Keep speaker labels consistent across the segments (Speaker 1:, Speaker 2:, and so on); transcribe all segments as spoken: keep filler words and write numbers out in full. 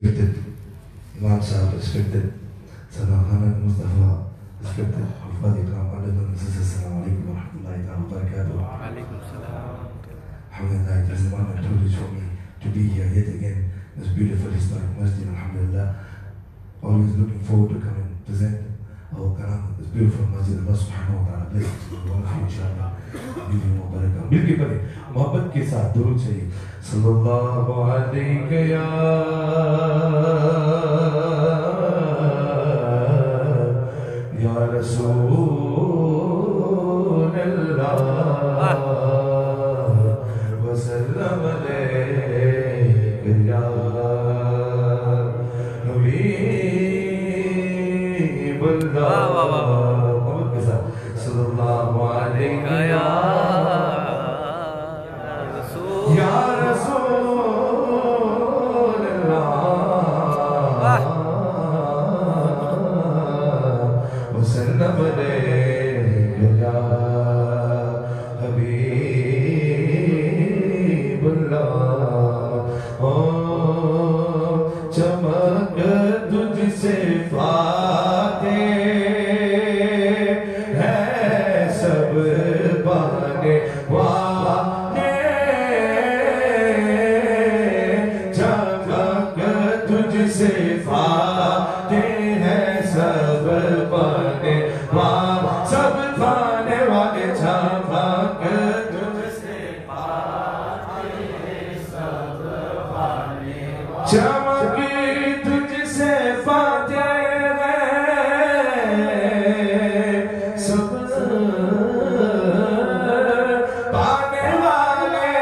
Speaker 1: respected Imam Sahib, respected Sadaqana Mustafa, respected Hufad Ikram, Adabun Sisters, Assalamu alaikum wa rahmatullahi wa barakatuh.
Speaker 2: Alaikum salam.
Speaker 1: Alhamdulillah, it is an honor and privilege for me to be here yet again in this beautiful historic masjid. Alhamdulillah, always looking forward to come and present our karam, this beautiful masjid. Allah subhanahu wa ta'ala bless all of you, inshallah. Give you more barakah. मिलके पढ़े, मोहब्बत के साथ दुरूद चाहिए. सल्लल्लाहु अलैहि या या रसूल अल्लाह वसल्लम अलैहि या हबीबल्लाह. मोहब्बत के साथ सल्लल्लाहु अलैहि या या रसूल अल्लाह वसल्लम अलैहि या हबीबल्लाह. ओ चमक तुझसे फाते है सब पाने वाले, चमक तुझसे फाते हैं सब पाने वाले, सब पाने वाले. चमक तुझसे पाते हैं सब पाने वाले, चमक तुझसे पाते हैं सब पाने वाले,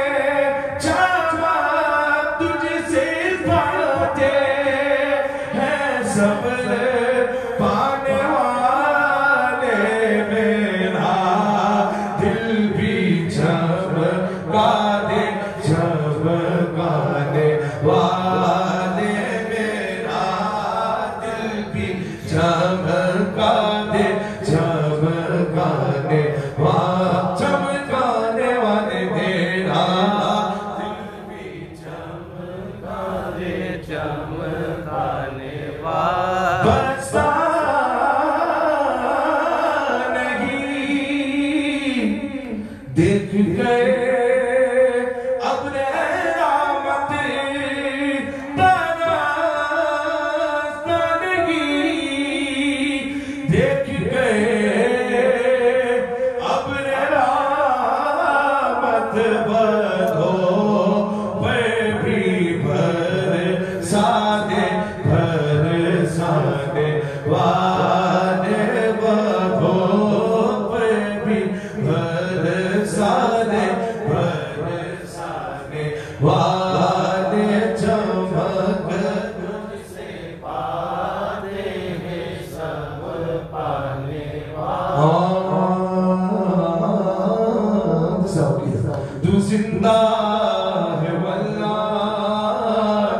Speaker 1: चमक तुझसे पाते हैं सब पाने वाले. मेरा दिल भी चमका दे चमकाने वाले, मेरा दिल भी चमका दे चमकाने वाले, चमकाने वाले. मेरा दिल भी चमका दे
Speaker 2: चमकाने वाला.
Speaker 1: बरसा नहीं देख गए अपने रामत बरसा नहीं देख गए अपने रामत बदो पे भी बरसाने बरसाने वाले, बदो पे भी बरसाने बरसाने वाले. चमक तुझसे पाते हैं सब पाने वाले. तू जिंदा है वल्लाह,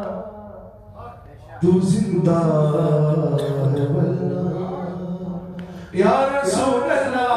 Speaker 1: तू जिंदा है वल्लाह या रसूल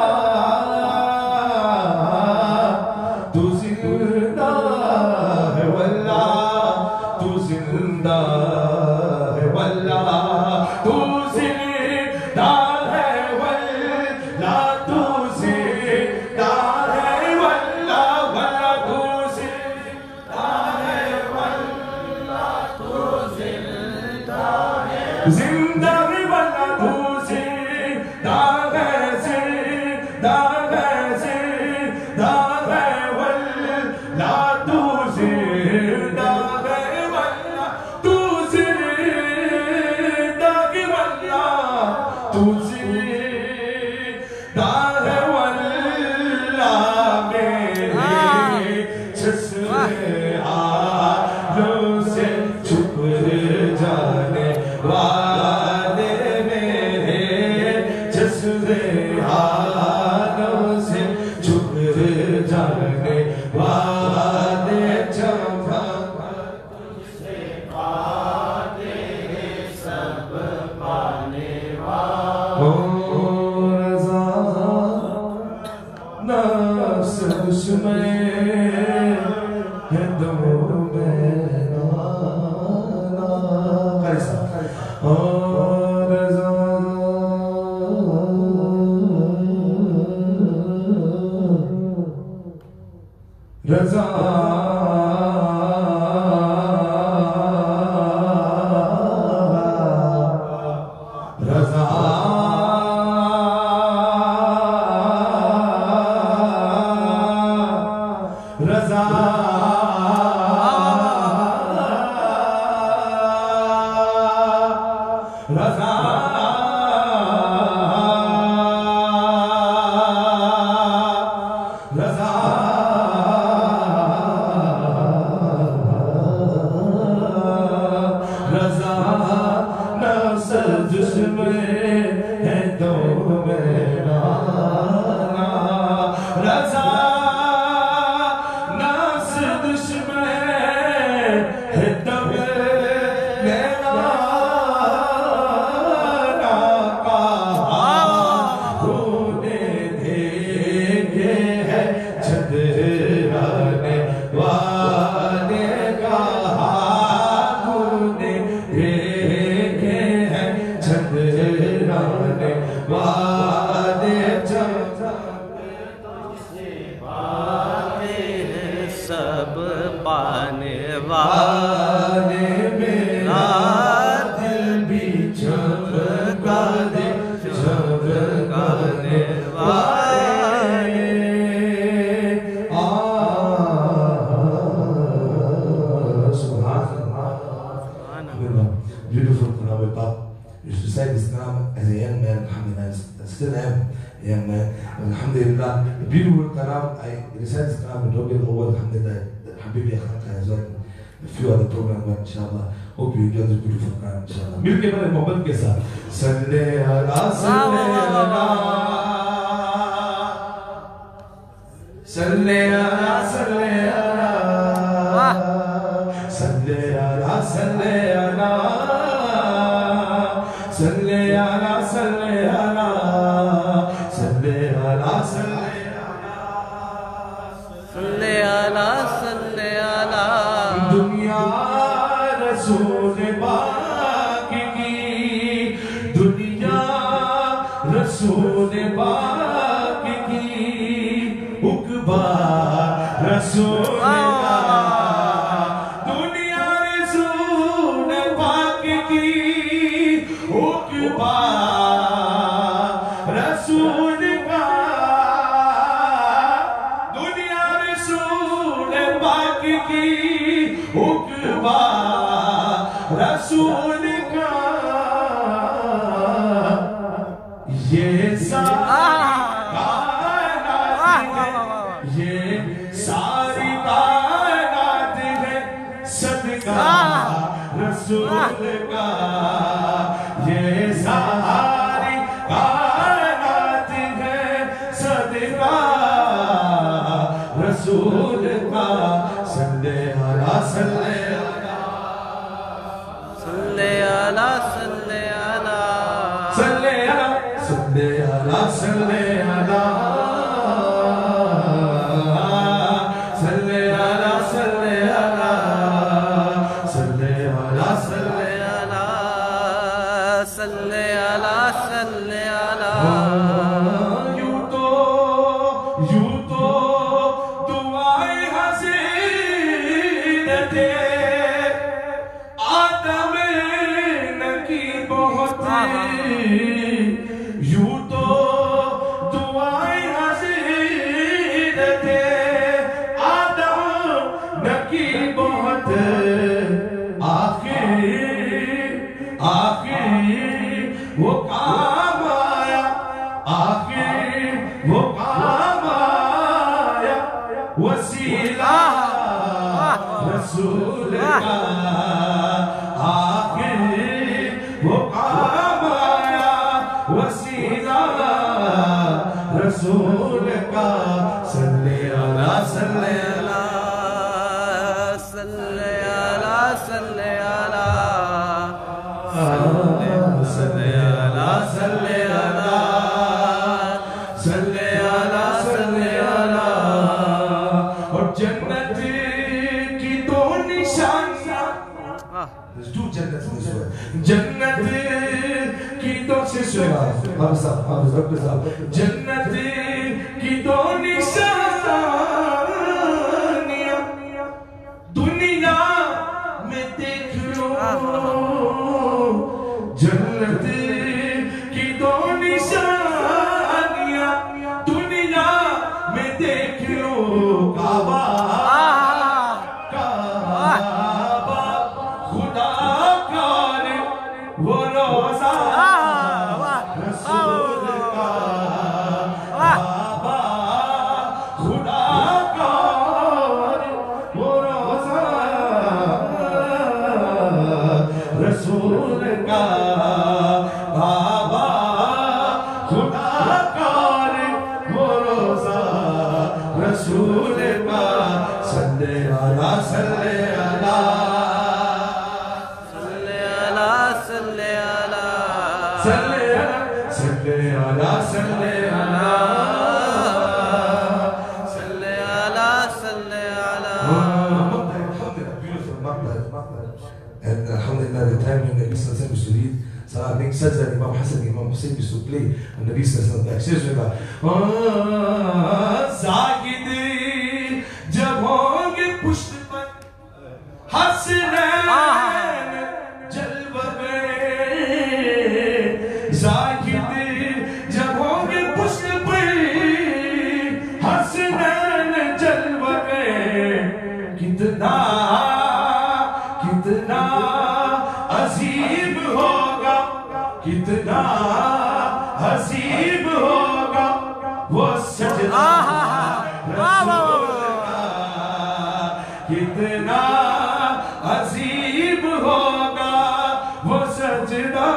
Speaker 1: अल्लाह. तू जिंदा है वल्लाह, तू जिंदा है वल्लाह, तू जिंदा है वल्लाह, तू जिंदा है वल्लाह, वल्लाह तू जिंदा है वल्लाह, तू जिंदा है जिंदा है वल्लाह, तू जिंदा है जिंदा है जिंदा है वल्लाह, तू जिंदा है वल्लाह, तू जिंदा है वल्लाह, तू जिंदा है वल्लाह. मेरे चश्मे आलों से छुप जाने वाले, मेरे चश्मे आलों से छुप जाने वाले. चमक तुझसे पाते हैं सब पाने वाले. ओ रज़ा नफ्स उसमें है दो में रजा रजा रजा नफ्स दुश्मन है तो मेरा रजा नफ्स दुश्मन है तो मेरा होने देंगे है छतराने वाले का होने देंगे है छतराने वाले
Speaker 2: सब पाने वाले
Speaker 1: मेरा दिल भी झपका दे झपकाने वाले आ सुभान अल्लाह beautiful Quran Pop. You should recite this Quran as a young man, alhamdulillah, I still am a young man, alhamdulillah. The beautiful Quran, I recite this Quran with Rabbi al-Awwal, alhamdulillah, Habibi Akhlaq as well, a few other programs, but inshallah, hope you enjoy this beautiful Quran, inshallah. मिलके बड़े मोहब्बत के साथ सल्ले अला सल्ले अला सल्ले अला सल्ले अला सल्ले अला सल्ले अला सल्ले अला सल्ले अला सल्ले अला सल्ले
Speaker 2: सल्ले अला सल्ले अला
Speaker 1: दुनिया रसूल पाक की दुनिया रसूल पाक की उकबा रसूल दुनिया रसूल पाक की उकबा रसूल का दुनिया रसूल पाक की उकबा रसूल का ये सारी ये सारी कायनात है सदका रसूल का ये सारी कायनात है सदका रसूल का सल्ले अला सल्ले
Speaker 2: सल्ले अला सल्ले अला
Speaker 1: सल्ले अला सल्ले अला सल्ले अला सल्ले अला सल्ले अला सल्ले अला सल्ले
Speaker 2: अला सल्ले अला सल्ले अला
Speaker 1: यूं तो यूं तो दुआएं हसीनत आदम नकी बहुत यूं तो दुआएं हसीनत आदम नकी बहुत आखिर आखिर वो काम आया आखिर वो काम आया वसीला रसूल का आखिर वो काम आया वसीला रसूल का सल्ले अला सल्ले
Speaker 2: अला सल्ले अला सल्ले अला
Speaker 1: सल्ले अला सल्ले अला सल्ले अला सल्ले अला और जन्नत की दो निशानियां There's two jannats in this world. जन्नत की दो से सुना हम सब हम सब सब जन्नत की दो निशानियां दुनिया में देख लो जन्नत की दो निशानियां दुनिया में देख लो काबा काबा खुदा का वो रोजा रसूल का बाबा खुदा कार वो रोजा रसूल का सल्ले अला सल्ले अला
Speaker 2: सल्ले अला सल्ले अला
Speaker 1: सल्ले सल्ले अला सल्ले अला
Speaker 2: सल्ले अला सल्ले अला
Speaker 1: And alhamdulillah, the time when Nabi Sallallahu Alaihi Wasallam used to read Salah being said that Imam Hassan, Imam Hussein used to play, and Nabi Sallallahu Alaihi Wasallam says like, Zagid jab honge pusht par Hasnain jalwa mein Zagid jab honge pusht par Hasnain jalwa mein kitna कितना अजीब होगा कितना हसीब होगा वो सजदा रसूल का कितना अजीब होगा वो सजदा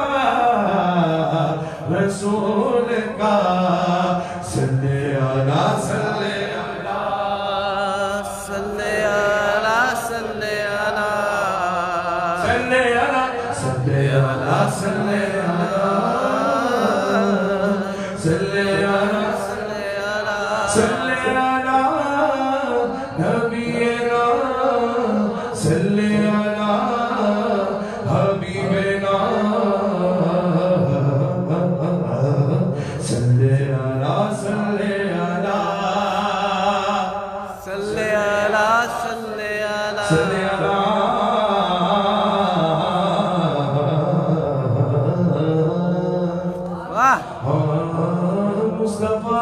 Speaker 1: रसूल का सल्ले अला सल्ले अला
Speaker 2: सल्ले अला सल्ले अला
Speaker 1: सल्ले अला सल्ले अला सल्ले अला सल्ले अला नबीना सल्ले अला हबीबना सल्ले अला सल्ले अला
Speaker 2: सल्ले अला सल्ले अला
Speaker 1: सल्ले अला मुस्तफा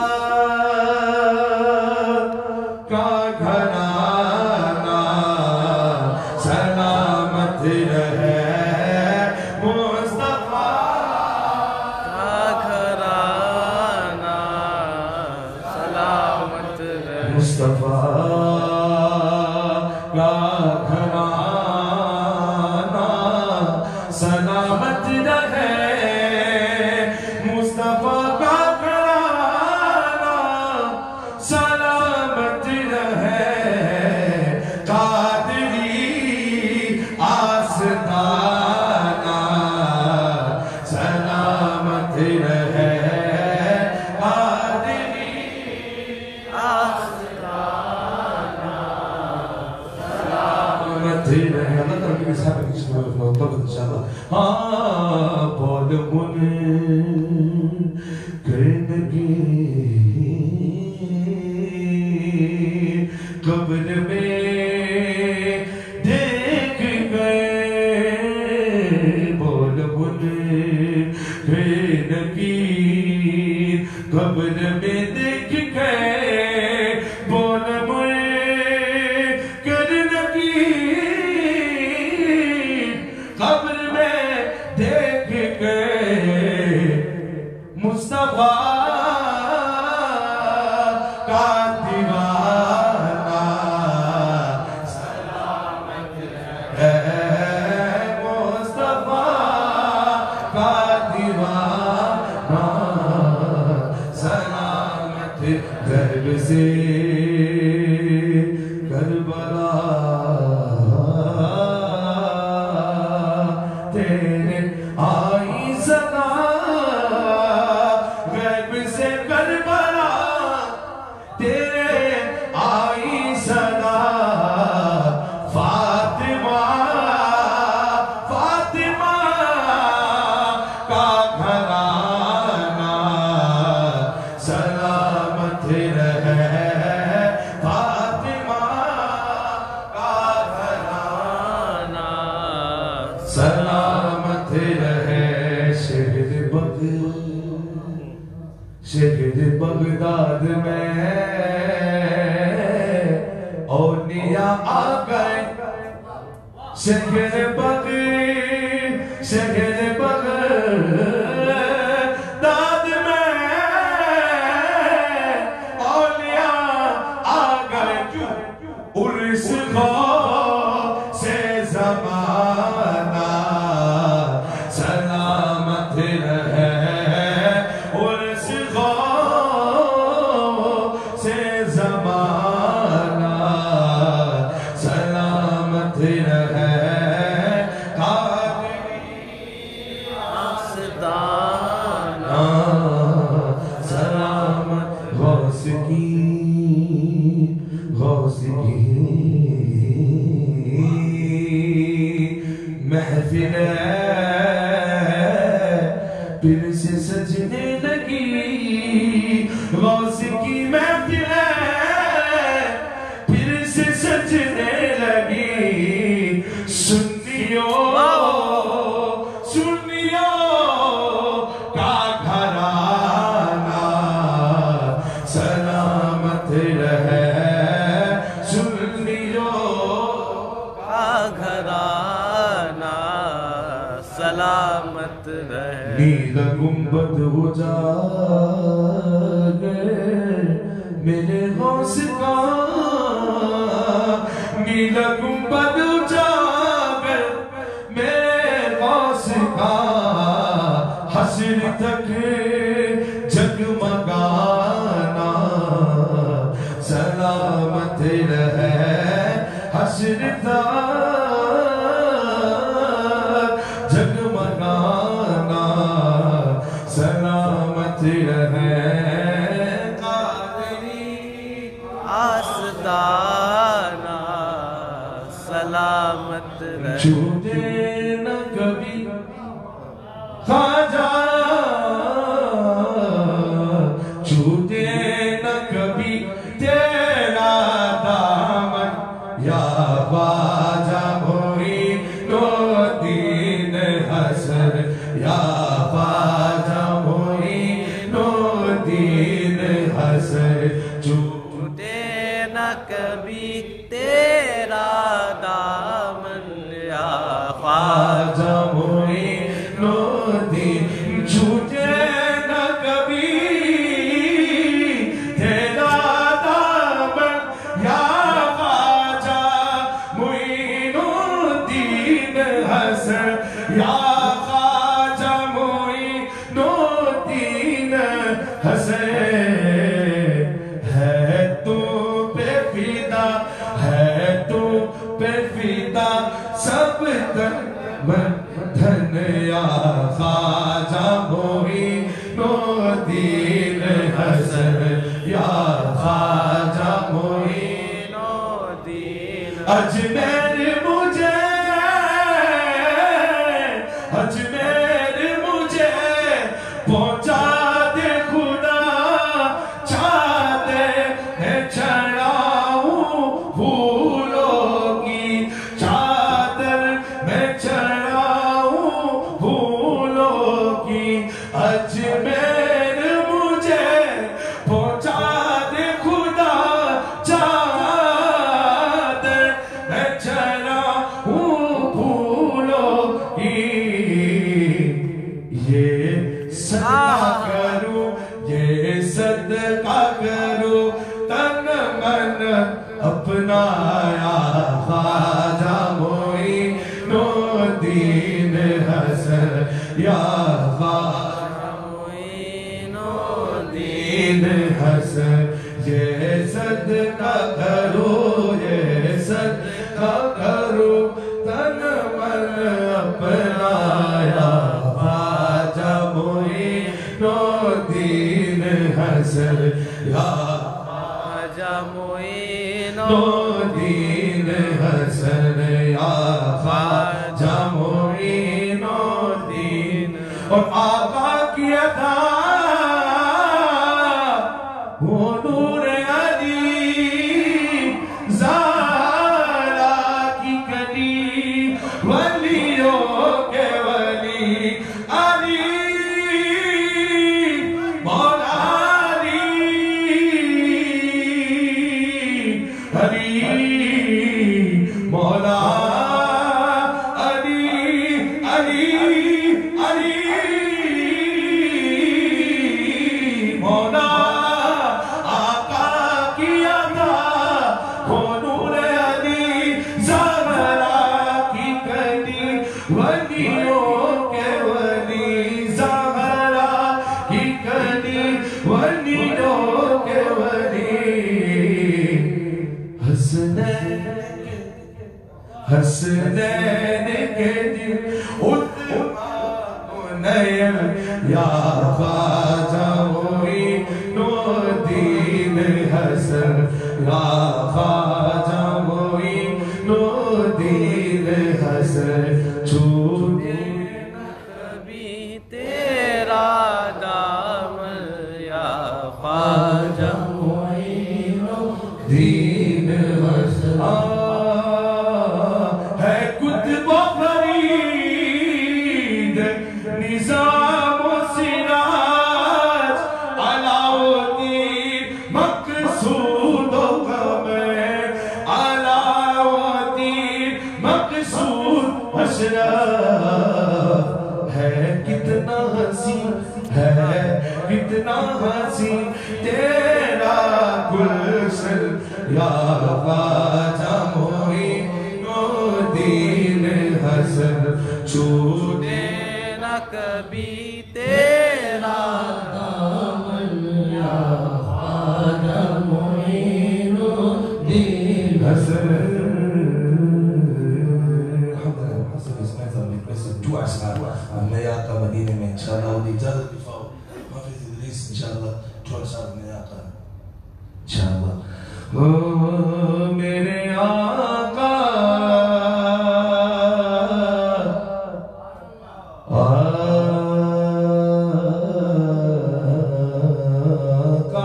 Speaker 1: का घराना सलामत रहे मुस्तफा
Speaker 2: का घराना सलामत रहे
Speaker 1: मुस्तफा का घराना सलामत रहे मुस्तफा का घराना सलामत रहे कादरी आस्ताना सलामत रहे कादरी आस्ताना सलामत रहे अल्लाह ताला की साहब की सुबह में तब इंशाल्लाह हाँ बोल मुने करनगी कब्र में देख गए बोल मुने करनगी कब्र में देख गए बोल मुने करनगी कब्र में देख गए मुस्तफा का दीवाना सलामत है मुस्तफा का दीवाना सलामत गर्भ से करबला तेरे आई सदा गर्भ से करबला तेरे आई सदा फातिमा फातिमा का घराना सलामत रहे फातिमा का घराना सलामत रहे शहर बग शहर बगदाद में औलिया आ गए शहर बग शहर बगदाद में औलिया आ गए उर्स से जमाना
Speaker 3: महफिल फिर से सजने लगी, गौस की महफिल फिर से सजने लगी। सुन्नियों सुन्नियों का घराना सलामत रहे, सुन्नियों
Speaker 2: का घराना सलामत रहे।
Speaker 3: नील गुंबद उजागर मेरे गौस का, नील गुंबद उजागर मेरे गौस का। हश्र तक जगमगाना सलामत रहे, हश्र तक जगमगाना सलामत रहे।
Speaker 2: आस्ताना सलामत रहे।
Speaker 3: छूटे न कभी ख्वाजा, छूटे न कभी तेरा दामन या ख्वाजा मोइनुद्दीन हसन, या ख्वाजा मोइनुद्दीन हसन।
Speaker 2: छूटे न कभी तेरा दामन या ख्वाजा
Speaker 3: मोइनुद्दीन, छूटे न कभी तेरा दामन या ख्वाजा मोइनुद्दीन हसन, या ख्वाजा मोइनुद्दीन हसन। है तू पे फिदा, है तू पे फिदा सब तन मन धन या ख्वाजा मोइनुद्दीन हसन, या ख्वाजा मोइनुद्दीन। अजमेर मुझे, अजमेर मुझे पहुंचा दे खुदा, चाहते है चढ़ाऊं फूलों की चादर, मैं चढ़ाऊं फूलों की। अजमेर मुझे पहुंचा दे खुदा, चादर मैं चढ़ाऊं फूलों की। ये सदका करूं, ये सदका करूं तन मन अपनाया ख्वाजा मोइनुद्दीन हसन, या ख्वाजा मोइनुद्दीन हसन। ये सदका करूं, ये सदका करूं तन मन अपनाया ख्वाजा मोइनुद्दीन हसन, या
Speaker 2: ख्वाजा
Speaker 3: मोइनुद्दीन हसन, या ख्वाजा मोइनुद्दीन। और आका की अदा वो नूर अली ज़ारा की कली, वलियों के वली अली मौला अली, अली मौला अली, अली अली मौला। आका की अदा वो नूर अली ज़ारा की कली, वलियों के वली ज़ारा की कली, वलियों के वली। हसनैन हसनैन के दिल नयन, या ख्वाजा मोइनुद्दीन हसन, या ख्वाजा मोइनुद्दीन हसन। हसी है, कितना हसी तेरा गुलशन या ख्वाजा मोइनुद्दीन हसन छूटे
Speaker 2: न कभी तेरा
Speaker 3: दामन या Khwaja Moinuddin Hasan.
Speaker 1: Dua saat menayaka Madinah में इंशाअल्लाह और इजाज़त दिखाओ हाफिज़ इदरीस इंशाअल्लाह थोड़ा सा menayaka इंशाअल्लाह.
Speaker 3: ओ मेरे आका आका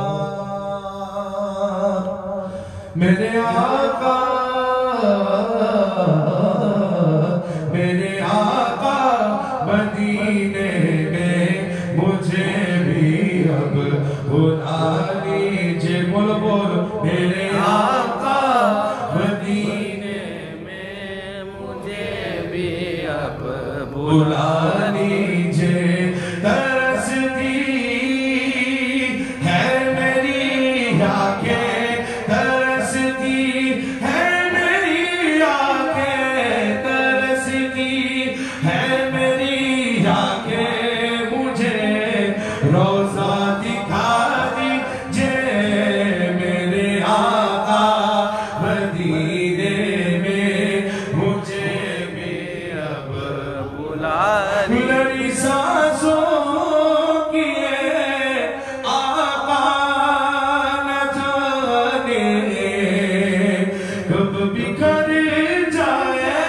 Speaker 3: मेरे आका मेरे आका मदीने में मुझे भी अब बुला लीजिए. बोल बोल मेरे आका मदीने
Speaker 2: में मुझे भी अब
Speaker 3: बुला लीजिए. तरसती है मेरी आंखें, तरसती है मेरी आंखें, तरसती है मेरी आंखें. मुझे रोजा दिखा दीजिए मेरे आका मदीने में मुझे भी अब
Speaker 2: बुला
Speaker 3: मेरी सांसों की आका न जाने कब बिखर जाए.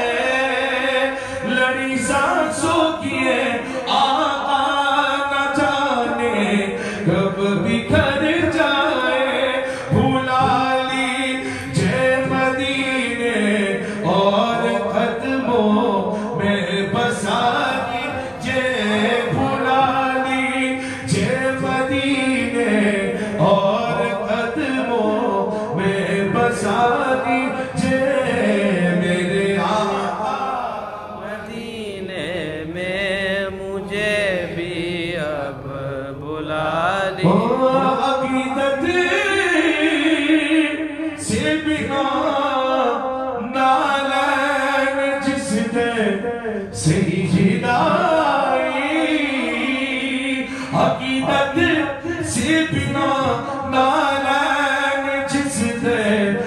Speaker 3: लड़ी सांसों की आका न जाने कब बिखर जाए. भुला लीजिए मदीने और कदमों में बसा लीजिए. भुला लीजिए मदीने और कदमों में बसा लीजिए मेरे आका.
Speaker 2: मदीने में मुझे भी अब बुला
Speaker 3: ओ
Speaker 2: लीजिए.
Speaker 3: अकीदत से बिना नालैन जिसने सजदाई, अकीदत से बिना नालैन जिसने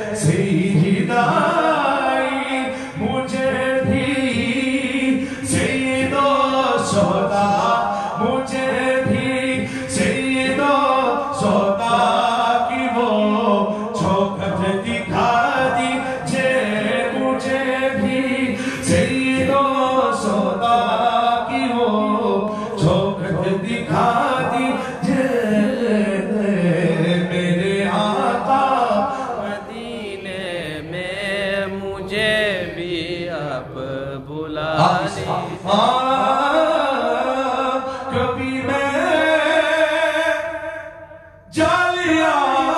Speaker 3: सजदाई. मुझे भी सैयदो सौदा, मुझे भी सैयदो सौदा की वो चौखट दिखा दीजिए. मुझे भी सैयदो सौदा की वो चौखट दिखा दीजिए मेरे आका.
Speaker 2: मदीने में मुझे भी अब बुला लीजिए.
Speaker 3: कभी मैं जालिया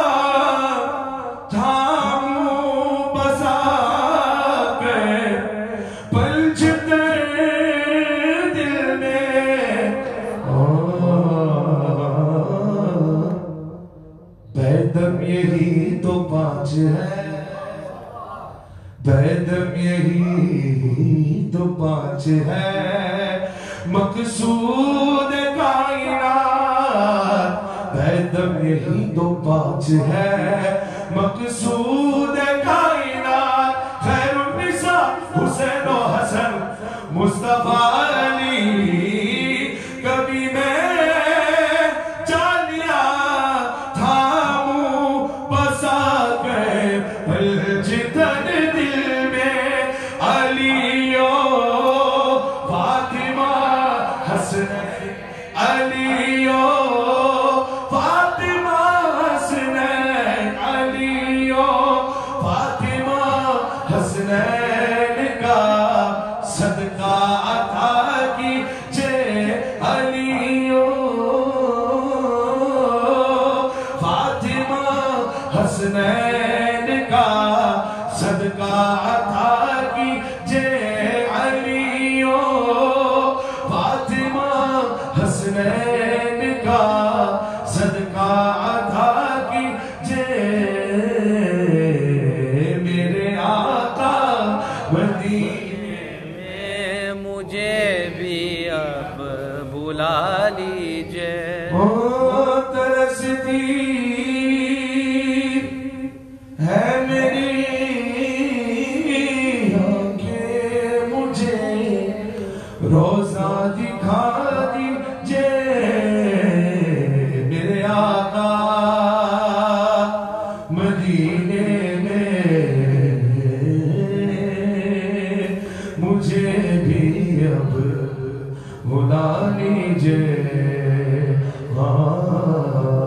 Speaker 3: थामूं बसा के पलझते दिल में. बैदम यही तो पाँच है, बैदम यही तो पाँच है. मकसूद कायनात बैदम यही तो पाँच है. मकसूद कायनात खैरुन्निसा हुसैन और हसन मुस्तफा अली. कभी मैं जालिया थामूं बसा के पलझतन दिल में. अलियो फातिमा हसन, अलियो फातिमा हसन, अलियो
Speaker 2: भी अब बुला लीजिए।
Speaker 3: ओ तरसती है मेरी आंखें, मुझे रोजा दिखा दीजिए मेरे आका मदीने में, मुझे भी अब बुला लीजिए। हाँ